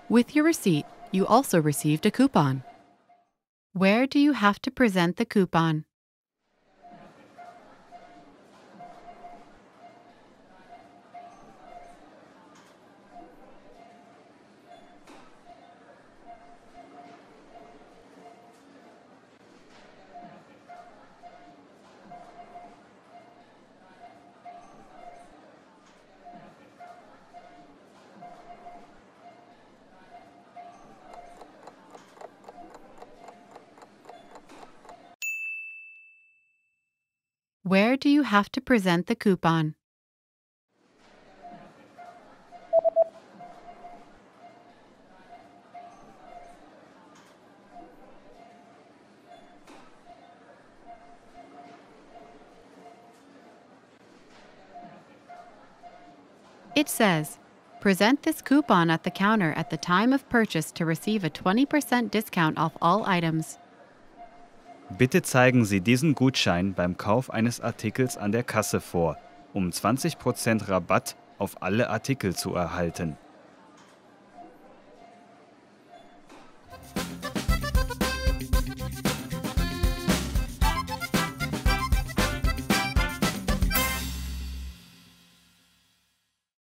With your receipt, you also received a coupon. Where do you have to present the coupon? Where do you have to present the coupon? It says, present this coupon at the counter at the time of purchase to receive a 20% discount off all items. Bitte zeigen Sie diesen Gutschein beim Kauf eines Artikels an der Kasse vor, um 20% Rabatt auf alle Artikel zu erhalten.